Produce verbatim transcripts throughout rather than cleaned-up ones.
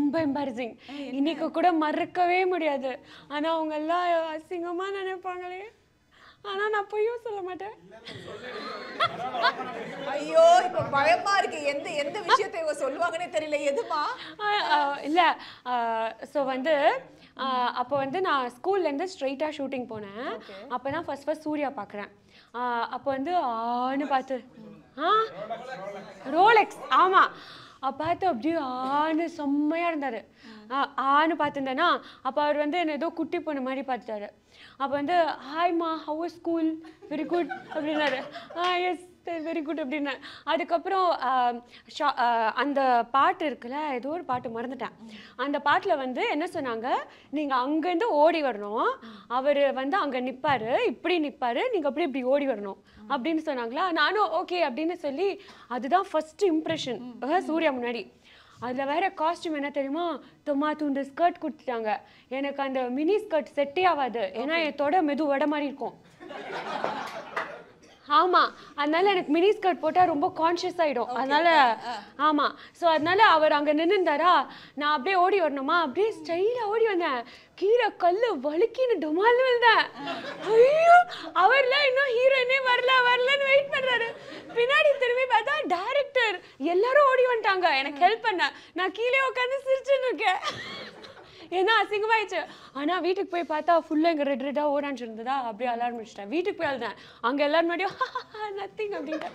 ரொம்ப எம்பாரசிங். இன்னைக்கு கூட மறக்கவே முடியாது. ஆனா அவங்க எல்லாம் அசிங்கமா நினைப்பாங்களே. ஆனா நான் பொய்யும் சொல்ல மாட்டேன். ஐயோ இப்ப பயமா இருக்கு. எந்த எந்த விஷயத்தை இவங்க சொல்லுவாங்கன்னே தெரியல. எதுமா? இல்ல சோ வந்து அப்போ வந்து நான் ஸ்கூல்ல இருந்து ஸ்ட்ரைட்டா ஷூட்டிங் போனேன். அப்பதான் ஃபர்ஸ்ட் ஃபர்ஸ்ட் சூர்யா பாக்குறேன். அப்போ வந்து ஆன்னு பார்த்து ஆ ரோலெக்ஸ் ஆமா பார்த்து அப்படியே ஆன்னு செம்மையா இருந்தாரு. ஆன்னு பார்த்துருந்தேன்னா அப்போ அவர் வந்து என்ன ஏதோ குட்டி பொண்ணு மாதிரி பார்த்துட்டாரு. அப்போ வந்து ஹாய்மா how was school very good அப்படின்னாரு. ஆ எஸ் வெரி குட் அப்படின்னா. அதுக்கப்புறம் அந்த பாட்டு இருக்குல்ல ஏதோ ஒரு பாட்டு மறந்துட்டேன். அந்த பாட்டில் வந்து என்ன சொன்னாங்க, நீங்கள் அங்கேருந்து ஓடி வரணும், அவர் வந்து அங்கே நிற்பார், இப்படி நிற்பார், நீங்கள் அப்படி இப்படி ஓடி வரணும் அப்படின்னு சொன்னாங்களா. நானும் ஓகே அப்படின்னு சொல்லி அதுதான் ஃபர்ஸ்ட் இம்ப்ரெஷன் சூர்யா முன்னாடி. அதில் வேற காஸ்டியூம் என்ன தெரியுமா, தொம்மா தூண்டு ஸ்கர்ட் கொடுத்துட்டாங்க. எனக்கு அந்த மினி ஸ்கர்ட் செட்டே ஆகாது. ஏன்னா என் தொட மெது வட மாதிரி இருக்கும். ஆமா அதனால எனக்கு மினி ஸ்கர்ட் போட்டா ரொம்ப கான்ஷியஸ் ஆயிடும். அதனால ஆமா சோ அதனால அவர் அங்க நின்னுந்தாரா, நான் அப்படியே ஓடி வரணுமா, அப்படியே ஸ்டைலா ஓடி வந்தேன். கீழே கல்லு வலிக்கின்னு டொமால் விழுந்தேன். ஐயோ அவர்ல இன்னும் ஹீரோயினே வரல வரலன்னு வெயிட் பண்றாரு. பின்னாடி திரும்பி பார்த்தா டைரக்டர் எல்லாரும் ஓடி வந்துட்டாங்க எனக்கு ஹெல்ப் பண்ண. நான் கீழே உட்காந்து சிரிச்சுன்னு இருக்கேன். ஏன்னா அசிங்கமாயிடுச்சு. ஆனா வீட்டுக்கு போய் பார்த்தா ஃபுல்லா இங்க ரெட் ரெட்டா ஓடான்னு இருந்ததா, அப்படியே அலாரம் வச்சுட்டேன். வீட்டுக்கு போய் அழுதேன். அங்க எல்லாரும் முன்னாடியும் நத்திங் அப்படின்ட்டு.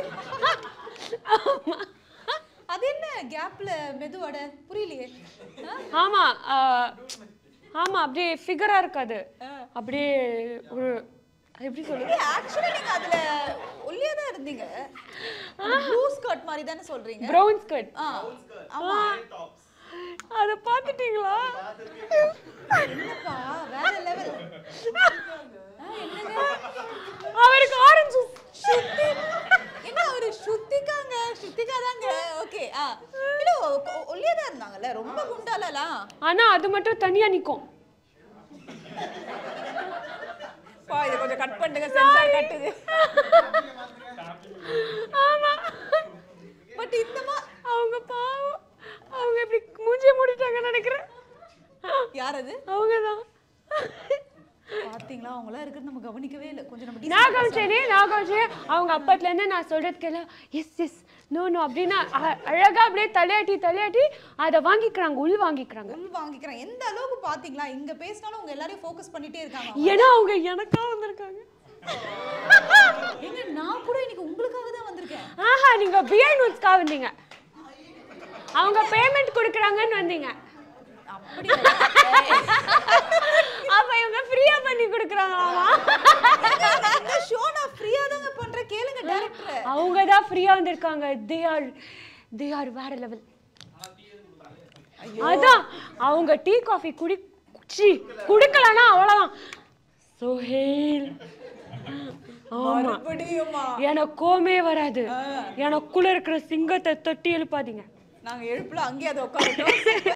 அது என்ன கேப்ல மெதுவட புரியலையே. ஆமா ஆமா அப்படியே ஃபிகரா இருக்காது, அப்படியே ஒரு எப்படி சொல்றது. ஆக்சுவலி நீங்க அதுல ஒல்லியா தான் இருந்தீங்க. ப்ளூ ஸ்கர்ட் மாதிரி தானே சொல்றீங்க? Brown skirt. ஆமா அத பாத்துட்டீங்களா? என்னப்பா வேற லெவல். என்னங்க அவருக்கு ஆரஞ்சு சுத்தி என்ன அவரு சுத்திக்காங்க சுத்திகா தாங்க. ஓகே ஆ இல்ல ஒல்லியா தான் இருந்தாங்கல, ரொம்ப குண்டாலல. ஆனா அது மட்டும் தனியா நிக்கும். பா இத கொஞ்சம் கட் பண்ணுங்க, சென்சார் கட்டுது. ஆமா பட் இந்தமா அவங்க பாவம் அவங்க இப்படி மூஞ்சிய மூடிட்டாங்கன்னு நினைக்கிறேன். யார் அது? அவங்க தான். பாத்தீங்களா அவங்களா இருக்குது நம்ம கவனிக்கவே இல்லை. கொஞ்சம் நம்ம நான் கவனிச்சேனே நான் கவனிச்சேன். அவங்க அப்பத்துல இருந்து நான் சொல்றதுக்கெல்லாம் எஸ் எஸ் நோ நோ அப்படின்னா அழகா அப்படியே தலையாட்டி தலையாட்டி அதை வாங்கிக்கிறாங்க, உள் வாங்கிக்கிறாங்க உள் வாங்கிக்கிறாங்க. எந்த அளவுக்கு பாத்தீங்களா இங்க பேசினாலும் அவங்க எல்லாரையும் ஃபோக்கஸ் பண்ணிட்டே இருக்காங்க. ஏன்னா அவங்க எனக்கா வந்திருக்காங்க. ஏங்க நான் கூட இன்னைக்கு உங்களுக்காக தான் வந்திருக்கேன். ஆஹா நீங்க பிஹைண்ட்வுட்ஸ்க்காக வந்தீங்க, அவங்க பேமெண்ட் கொடுக்குறாங்கன்னு வந்தீங்க. அப்படி அப்ப இவங்க ஃப்ரீயா பண்ணி கொடுக்குறாங்களாமா? இந்த ஷோ நான் ஃப்ரீயா தாங்க பண்றேன், கேளுங்க டைரக்டர். அவங்க தான் ஃப்ரீயா வந்திருக்காங்க. தே ஆர் தே ஆர் வேற லெவல். அதான் அவங்க டீ காஃபி குடி குச்சி குடிக்கலனா அவ்வளவுதான். சோஹேல் மறுபடியுமா எனக்கு கோமே வராது. எனக்குள்ள இருக்கிற சிங்கத்தை தொட்டி எழுப்பாதீங்க. நாங்க எழுப்பல, அங்கேயே அதை உட்காந்துட்டோம்.